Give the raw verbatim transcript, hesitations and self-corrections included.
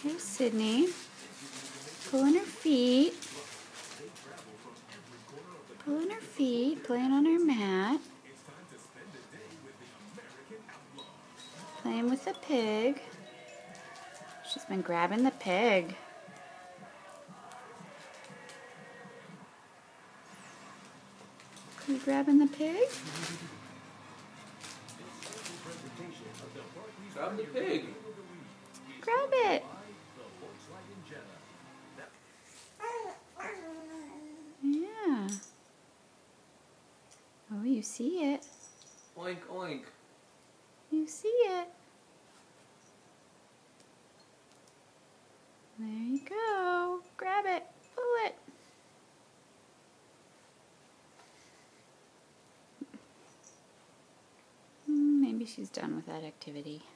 Here's Sydney, pulling her feet, pulling her feet, playing on her mat, playing with the pig. She's been grabbing the pig. You grabbing the pig? Grab the pig. Grab it. Yeah. Oh, you see it. Oink, oink. You see it. There you go. Grab it. Pull it. Maybe she's done with that activity.